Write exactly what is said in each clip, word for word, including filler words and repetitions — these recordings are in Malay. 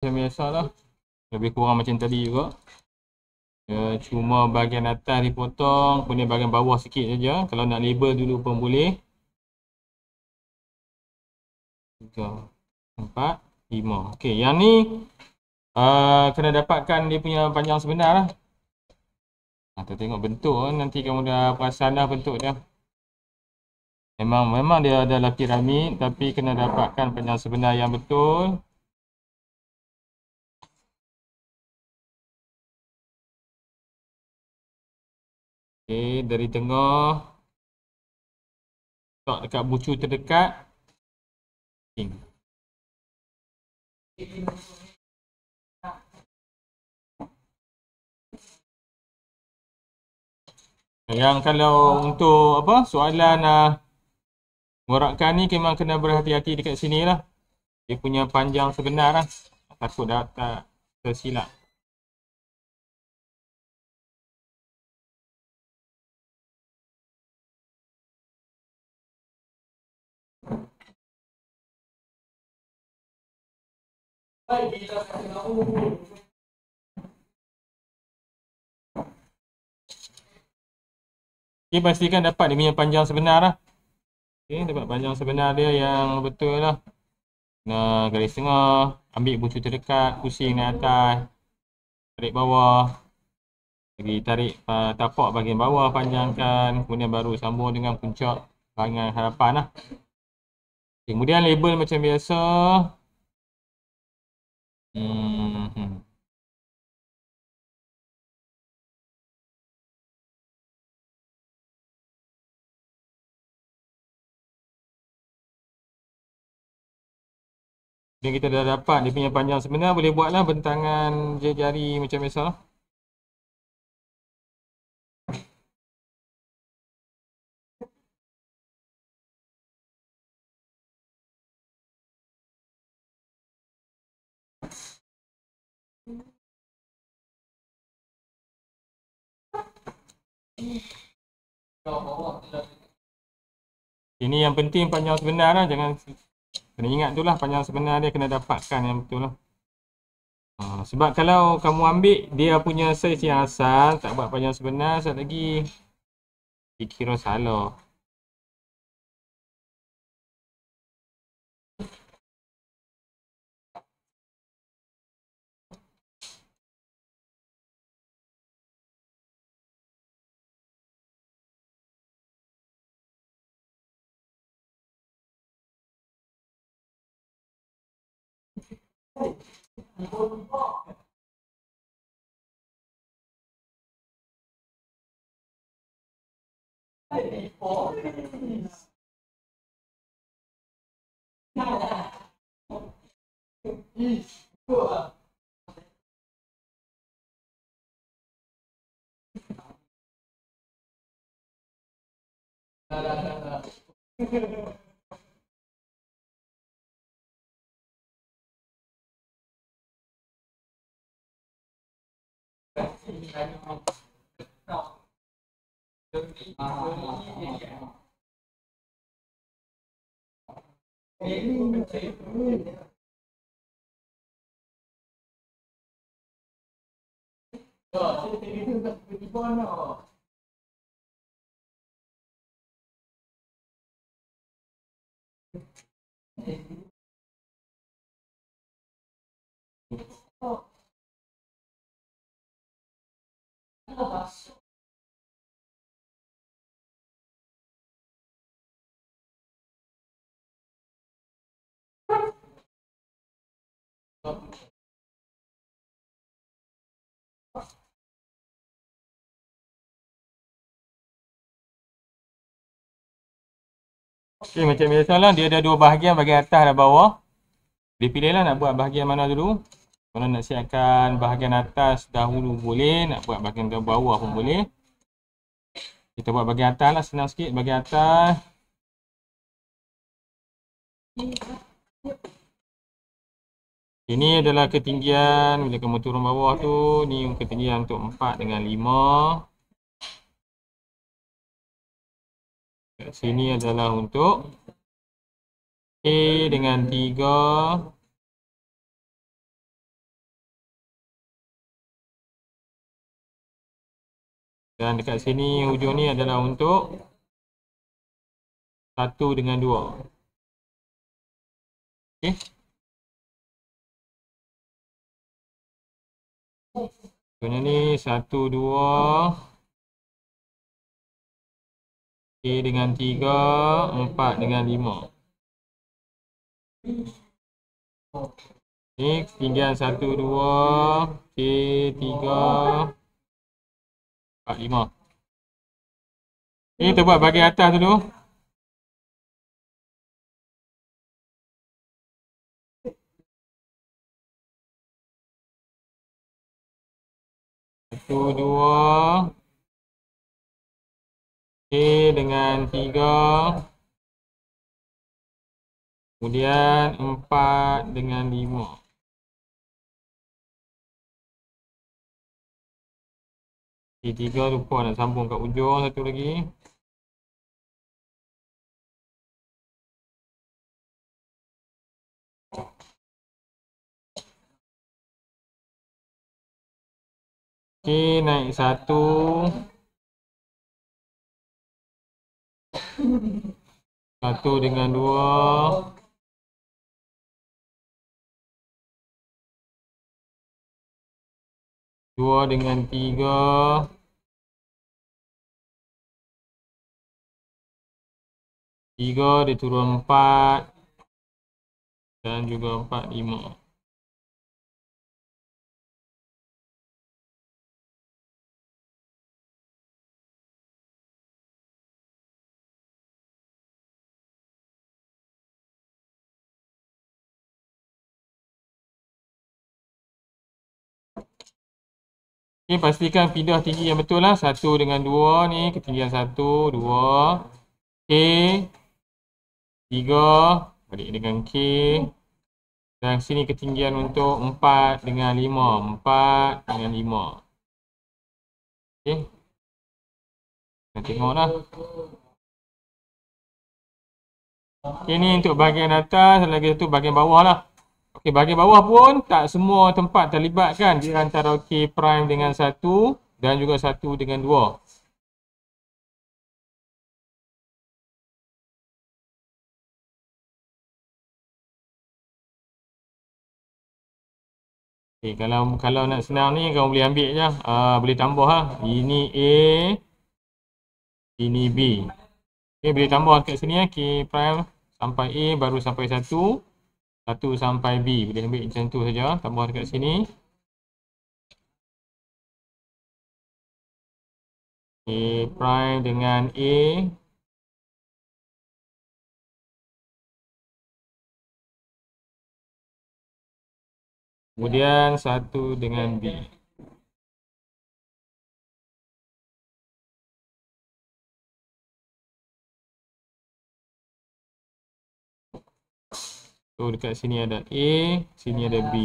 macam biasa lah. Lebih kurang macam tadi juga. Ya, cuma bahagian atas dipotong, kemudian bahagian bawah sikit saja. Kalau nak label dulu pun boleh. tiga, empat, lima. Okey, yang ni uh, kena dapatkan dia punya panjang sebenar lah. Kita tengok bentuk, nanti kamu dah perasan dah bentuk dia. Memang memang dia adalah piramid, tapi kena dapatkan panjang sebenar yang betul. Okey, dari tengah letak dekat bucu terdekat. Okay. Yang kalau untuk apa soalan uh, ngorakkan ni memang kena berhati-hati dekat sini lah. Dia punya panjang sebenar lah. Takut dah tak tersilap. Okay, pastikan dapat dia punya panjang sebenar lah. Okay, dapat panjang sebenar dia yang betul lah. Nah, garis tengah, ambil bucu terdekat, pusing naik atas, tarik bawah. Lagi tarik uh, tapak bahagian bawah, panjangkan. Kemudian baru sambung dengan puncak bahagian harapan lah. Okay, kemudian label macam biasa. Hmm, hmm. Dan kita dah dapat dia punya panjang sebenar, boleh buatlah bentangan jari macam biasa lah. Ini yang penting panjang sebenar lah, jangan kena ingat tu lah, panjang sebenar dia kena dapatkan yang betul lah. Ha, sebab kalau kamu ambil dia punya saiz yang asal, tak buat panjang sebenar, sekejap lagi dikira salah. Okay, macam biasa lah, dia ada dua bahagian, bahagian atas dan bawah. Dia pilih lah nak buat bahagian mana dulu. Kalau nak siapkan bahagian atas dahulu boleh, nak buat bahagian bawah pun boleh. Kita buat bahagian atas lah, senang sikit bahagian atas. Ini adalah ketinggian, bila kamu turun bawah tu, ni ketinggian untuk empat dengan lima. Kat sini adalah untuk A dengan tiga. Dan dekat sini hujung ni adalah untuk satu dengan dua. Okey. Contohnya ni satu, dua. K dengan tiga, empat dengan lima. Ni ketinggian satu, dua, K, tiga, empat, lima. Ni kita buat bahagian atas dulu. Satu, dua. K dengan tiga. Kemudian empat dengan lima. K tiga lupa nak sambung kat ujung satu lagi. K naik satu. Satu dengan dua. Dua dengan tiga. Tiga dia turun empat. Dan juga empat, lima. Okay, pastikan pindah tinggi yang betul lah. Satu dengan dua ni, ketinggian satu, dua. K. Tiga. Balik dengan K. Dan sini ketinggian untuk empat dengan lima. Empat dengan lima. Okay. Kita tengok lah. Okay, ni untuk bahagian atas, lagi satu bahagian bawah lah. Okey, bahagian bawah pun tak semua tempat terlibatkan di antara K prime dengan satu dan juga satu dengan dua. Okey, kalau kalau nak senang ni kamu boleh ambil je, uh, boleh tambah lah. Ini A, ini B. Okey, boleh tambah kat sini ya, K prime sampai A baru sampai satu. satu sampai B. Boleh ambil macam tu saja, tambah dekat sini. K prime dengan A. Kemudian satu dengan B. So dekat sini ada A, sini ada B.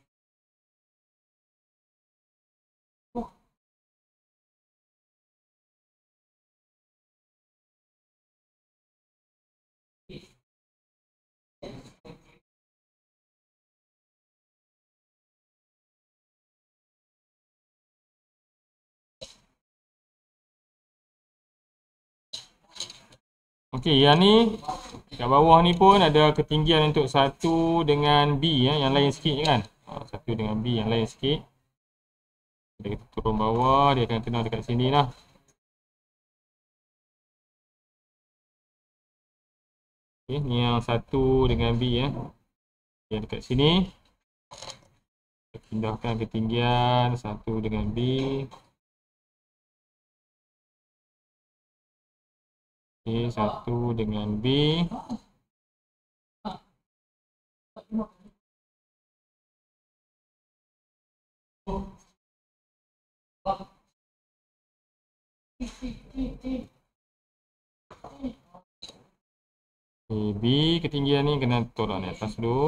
Okey, yang ni kat bawah ni pun ada ketinggian untuk satu dengan B ya, yang lain sikit kan. Satu dengan B yang lain sikit. Jadi kita turun bawah, dia akan kena dekat sini lah. Okey, ni yang satu dengan B ya. Yang dekat sini. Kita pindahkan ketinggian satu dengan B. Okey, satu dengan B. Okay, B ketinggian ni kena tolak ni atas dulu.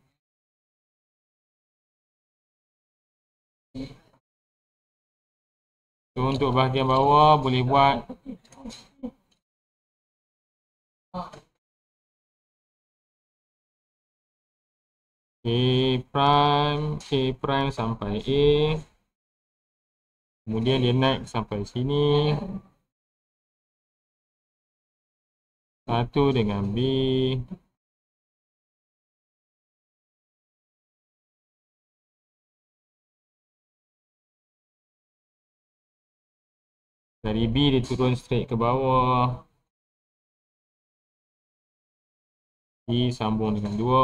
So, untuk bahagian bawah boleh buat K prime, K prime sampai A. Kemudian dia naik sampai sini. Satu dengan B. Dari B dia turun straight ke bawah. B sambung dengan dua.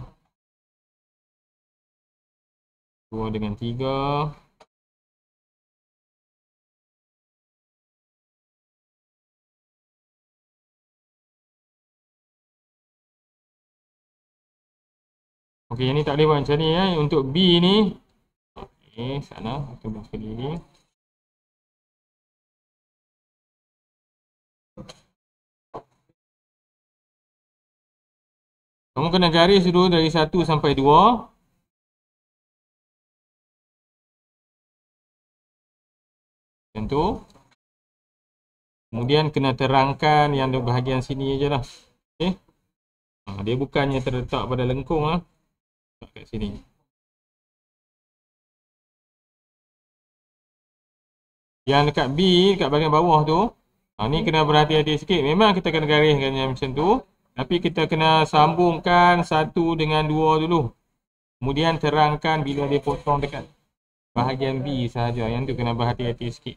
dua dengan tiga. Okey, yang ni tak boleh buat macam ni eh. Untuk B ni. Okey, sana. Kita buat sekali ni. Kamu kena garis dulu dari satu sampai dua. Macam tu. Kemudian kena terangkan yang di bahagian sini je lah. Okey. Ha, dia bukannya terletak pada lengkung lah. Letak kat sini. Yang dekat B, dekat bahagian bawah tu. Ha, ni kena berhati-hati sikit. Memang kita kena gariskan yang macam tu. Tapi kita kena sambungkan satu dengan dua dulu. Kemudian terangkan bila dia potong dekat bahagian B sahaja. Yang tu kena berhati-hati sikit.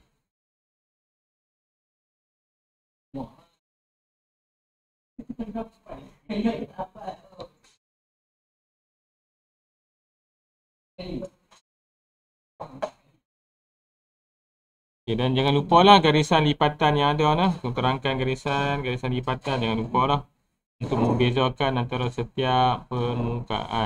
Okay, dan jangan lupa lah garisan lipatan yang ada lah. Untuk terangkan garisan, garisan lipatan jangan lupa lah. Untuk membezakan antara setiap permukaan.